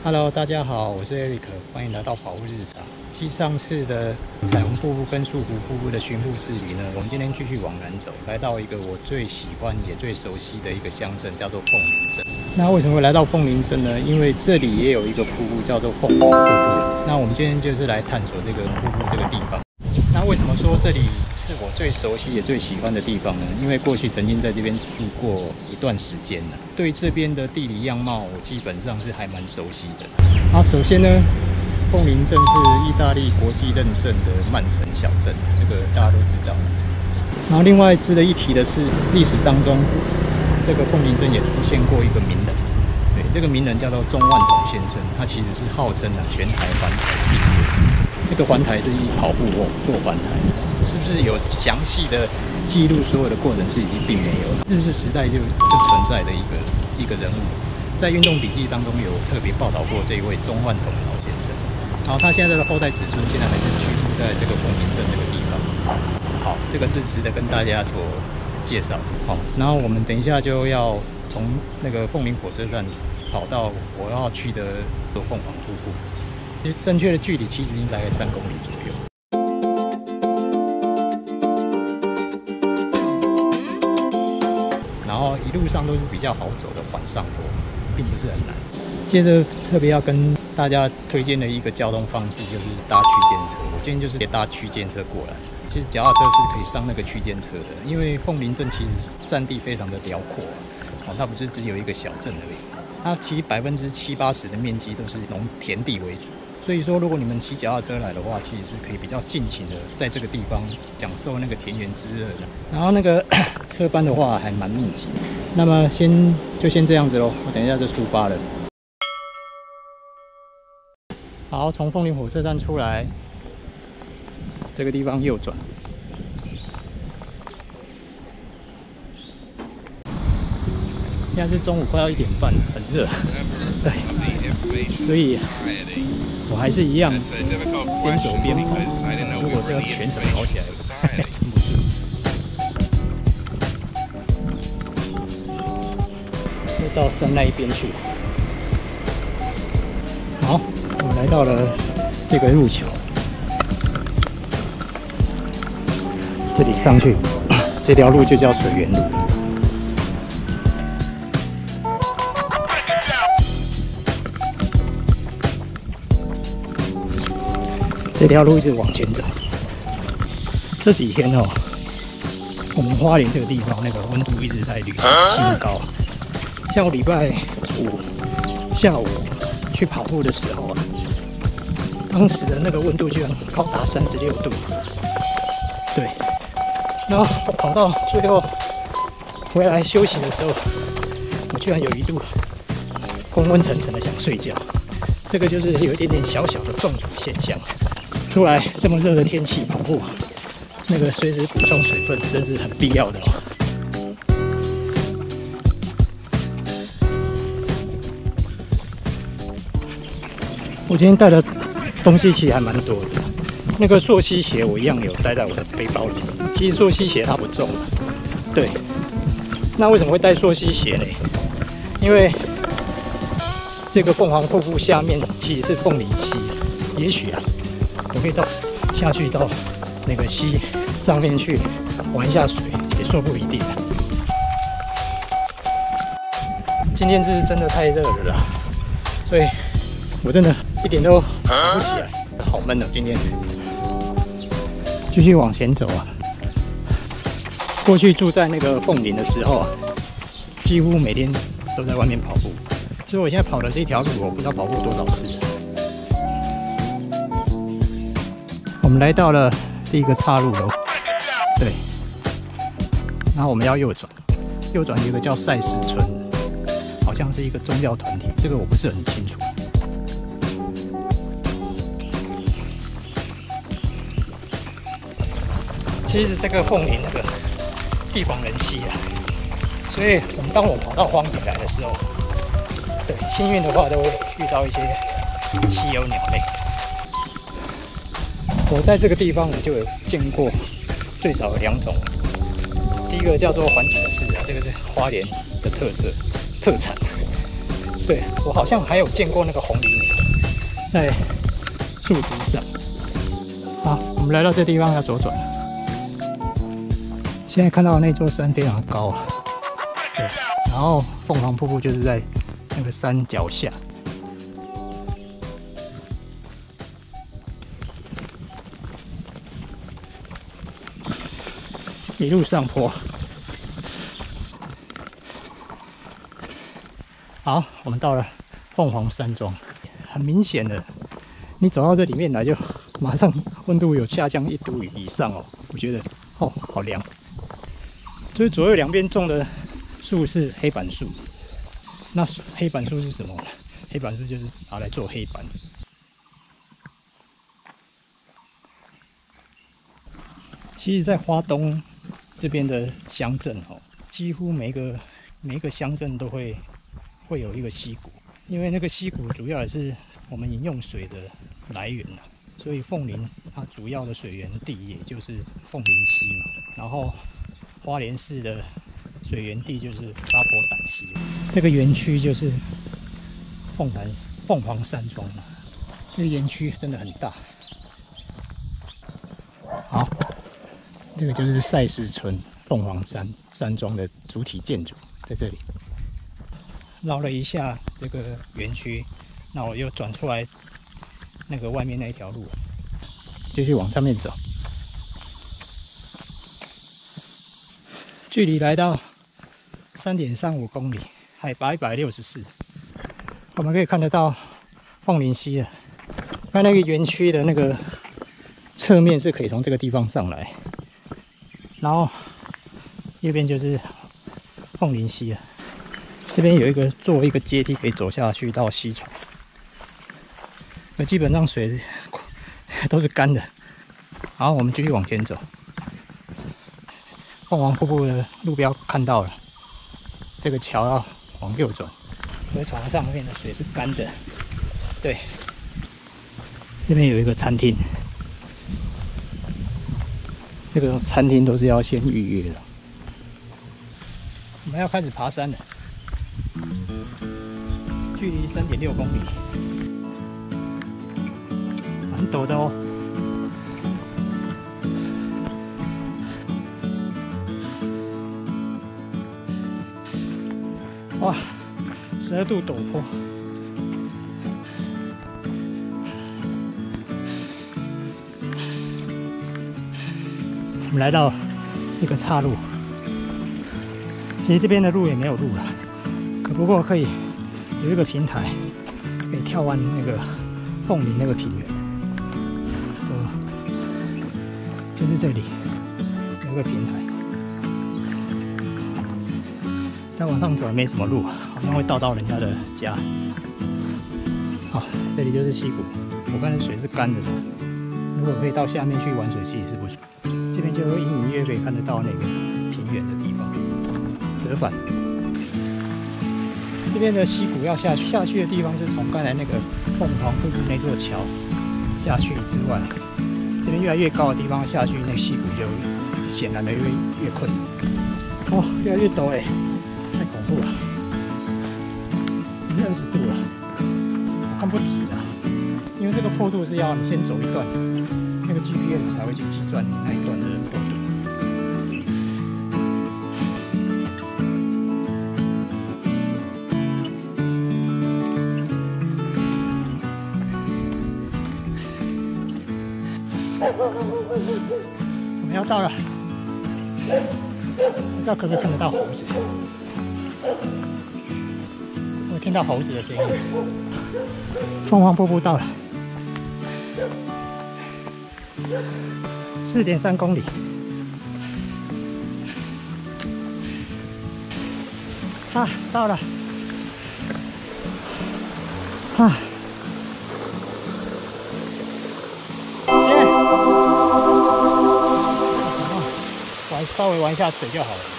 Hello， 大家好，我是 Eric， 欢迎来到跑步日常。继上次的彩虹瀑布跟树湖瀑布的巡瀑之旅呢，我们今天继续往南走，来到一个我最喜欢也最熟悉的一个乡镇，叫做凤林镇。那为什么会来到凤林镇呢？因为这里也有一个瀑布叫做凤凰瀑布。那我们今天就是来探索这个瀑布这个地方。那为什么说这里是我最熟悉也最喜欢的地方呢？因为过去曾经在这边住过一段时间了，对这边的地理样貌我基本上是还蛮熟悉的。好，首先呢，凤林镇是意大利国际认证的慢城小镇，这个大家都知道。然后另外值得一提的是，历史当中这个凤林镇也出现过一个名人，对，这个名人叫做钟万统先生，他其实是号称全台环台第一人。这个环台是以跑步做环台，是不是有详细的记录所有的过程是已经并没有了？日治时代就存在的一个人物，在运动笔记当中有特别报道过这一位钟万统老先生。然后他现在的后代子孙现在还是居住在这个凤林镇这个地方。好，这个是值得跟大家所介绍。好，然后我们等一下就要从那个凤林火车站跑到我要去的凤凰瀑布。其实正确的距离其实应该大概3公里左右。然后一路上都是比较好走的缓上坡，并不是很难。接着特别要跟大家推荐的一个交通方式就是搭区间车。我今天就是搭区间车过来。其实脚踏车是可以上那个区间车的，因为凤林镇其实占地非常的辽阔它不是只有一个小镇而已。它其实70%-80%的面积都是农田地为主。所以说，如果你们骑脚踏车来的话，其实是可以比较尽情的在这个地方享受那个田园之热的。然后那个车班的话还蛮密集。那么先这样子咯，我等一下就出发了。好，从凤林火车站出来，这个地方右转。现在是中午快要1点半，很热，对，所以我还是一样边走边跑。如果这个全程跑起来，撑不住。就到山那一边去。好，我们来到了这个入桥，这里上去，这条路就叫水源路。这条路一直往前走。这几天我们花莲这个地方那个温度一直在屡创新高。像我礼拜5下午去跑步的时候当时的那个温度居然高达36度。对，然后我跑到最后回来休息的时候，我居然有一度昏昏沉沉的想睡觉。这个就是有一点点小小的中暑现象。出来这么热的天气跑步，那个随时补充水分真是很必要的我今天带的东西其实还蛮多的，那个溯溪鞋我一样有带在我的背包里。其实溯溪鞋它不重，对。那为什么会带溯溪鞋呢？因为这个凤凰瀑布下面其实是凤林溪，也许我可以下去到那个溪上面去玩一下水，也说不一定。今天是真的太热了啦，所以我真的一点都跑不起来，好闷今天。继续往前走过去住在那个凤林的时候几乎每天都在外面跑步，所以我现在跑的这条路，我不知道跑过多少次。我们来到了第一个岔路喽，对，然后我们要右转，右转有一个叫赛斯村，好像是一个宗教团体，这个我不是很清楚。其实这个凤林那个地广人稀所以当我跑到荒野来的时候，对，幸运的话都会遇到一些稀有鸟类。我在这个地方我就有见过最少有2种，第一个叫做环景的柿这个是花莲的特产， 对，我好像还有见过那个红藜鸟在树枝上。好，我们来到这地方要左转了。现在看到的那座山非常高啊，对，然后凤凰瀑布就是在那个山脚下。一路上坡。好，我们到了凤凰山庄，很明显的，你走到这里面来就马上温度有下降1度以上哦，我觉得哦好凉。所以左右两边种的树是黑板树，那黑板树是什么呢？黑板树就是拿来做黑板。其实，在花东这边的乡镇哦，几乎每一个乡镇都会有一个溪谷，因为那个溪谷主要也是我们饮用水的来源啊，所以凤林它主要的水源地也就是凤林溪嘛，然后花莲市的水源地就是沙坡胆溪，这个园区就是凤凰山庄嘛，这个园区真的很大。好。这个就是赛斯村凤凰山庄的主体建筑，在这里绕了一下这个园区，那我又转出来那个外面那一条路，继续往上面走，距离来到3.35公里，海拔164，我们可以看得到凤林溪了。那个园区的那个侧面是可以从这个地方上来。然后右边就是凤林溪了，这边有一个作为一个阶梯可以走下去到溪床，那基本上水都是干的。好，我们继续往前走。凤凰瀑布的路标看到了，这个桥要往右转。河床上面的水是干的，对，这边有一个餐厅。这个餐厅都是要先预约的。我们要开始爬山了，距离3.6公里，蛮陡的哦。哇，12度陡坡。我们来到一个岔路，其实这边的路也没有路了，不过可以有一个平台，可以眺望那个凤林那个平原。就是这里有一个平台，再往上走也没什么路，好像会到人家的家。好，这里就是溪谷，我看水是干的，如果可以到下面去玩水，其实是不错。这边就隐隐约约可以看得到那个平原的地方，折返。这边的溪谷要下去的地方是从刚才那个凤凰瀑布那座桥下去之外，这边越来越高的地方下去，那个溪谷就显然的越困难。哦，越来越陡哎，太恐怖了，已经20度了，我看不止啊，因为这个坡度是要你先走一段。那个 GPS 才会去计算你那一段的坡度。我们要到了，不知道可不可以看得到猴子？我听到猴子的声音。凤凰瀑布到了。4.3公里，啊，到了，啊，耶！稍微玩一下水就好了。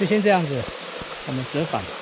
先这样子，我们折返。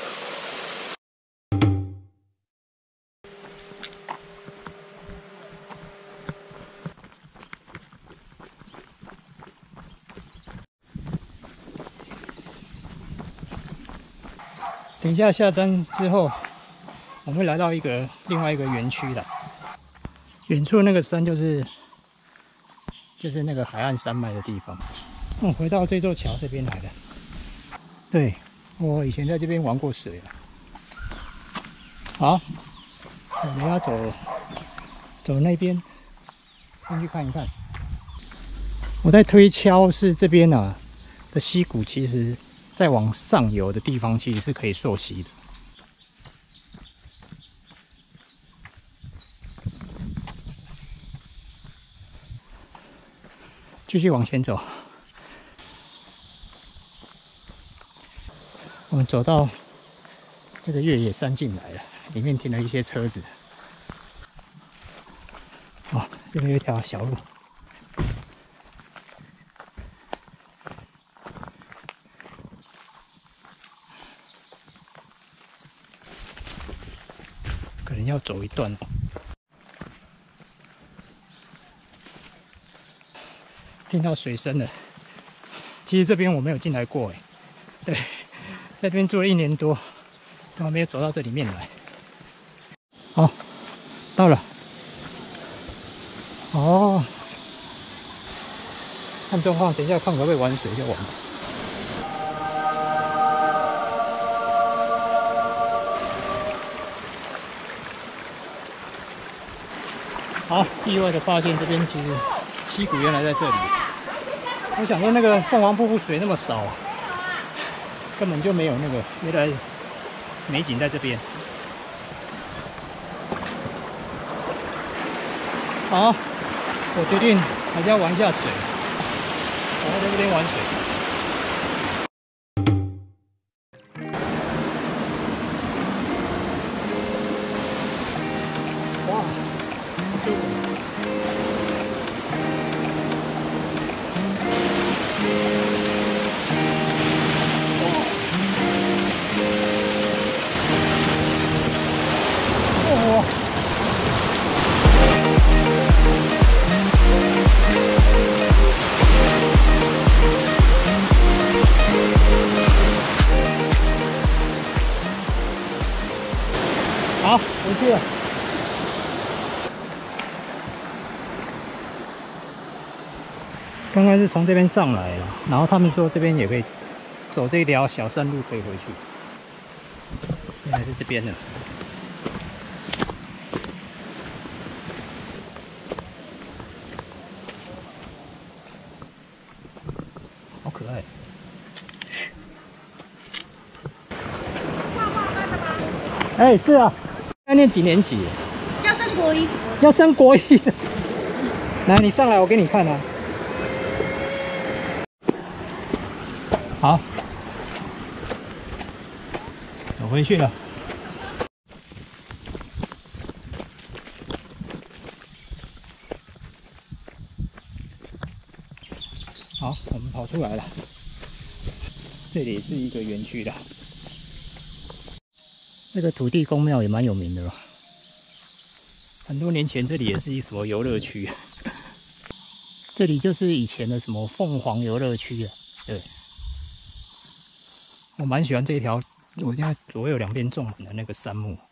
等一下下山之后，我们会来到另外一个园区的。远处那个山就是那个海岸山脉的地方。回到这座桥这边来了。对，我以前在这边玩过水了。好，我们要走那边，先去看一看。我在推敲是这边啊的溪谷，其实再往上游的地方其实是可以溯溪的。继续往前走，我们走到这个越野山径来了，里面停了一些车子。哦，这边有一条小路。可能要走一段。听到水声了。其实这边我没有进来过，对，在这边住了1年多，但我没有走到这里面来。好，到了。哦，看状况，等一下看可不可以玩水就玩吧。好，意外的发现这边其实溪谷原来在这里。我想说那个凤凰瀑布水那么少，根本就没有那个，原来美景在这边。好，我决定还是要玩一下水，我要在这边玩水。哇，好舒服。好，回去了。刚刚是从这边上来了，然后他们说这边也可以走这条小山路可以回去。原来是这边的。好可爱。哎，是啊。要念几年级？ 要升国一。 要升国一。来，你上来，我给你看啊。好，我回去了。好，我们跑出来了。这里是一个园区的。这个土地公庙也蛮有名的吧？很多年前这里也是一所游乐区，这里就是以前的什么凤凰游乐区啊。对，我蛮喜欢这条，我现在左右两边种满的那个杉木。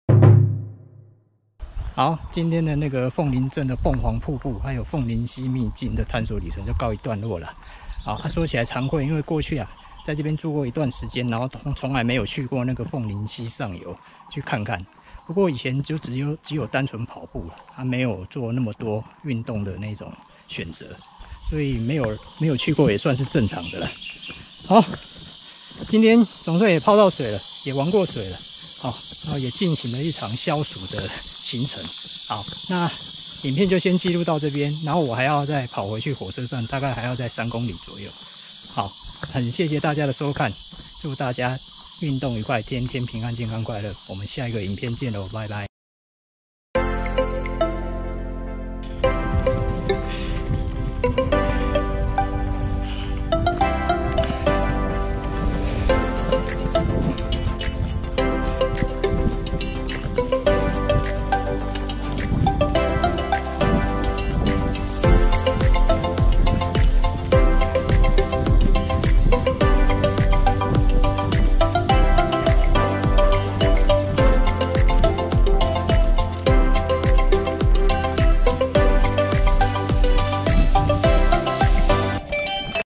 好，今天的那个凤林镇的凤凰瀑布，还有凤林溪秘境的探索旅程就告一段落了。好，说起来惭愧，因为过去啊，在这边住过一段时间，然后从来没有去过那个凤林溪上游去看看。不过以前就只有单纯跑步了，还没有做那么多运动的那种选择，所以没有去过也算是正常的了。好，今天总算也泡到水了，也玩过水了，好，然后也进行了一场消暑的行程。好，那影片就先记录到这边，然后我还要再跑回去火车站，大概还要在3公里左右。好，很谢谢大家的收看，祝大家运动愉快，天天平安、健康、快乐。我们下一个影片见喽，拜拜。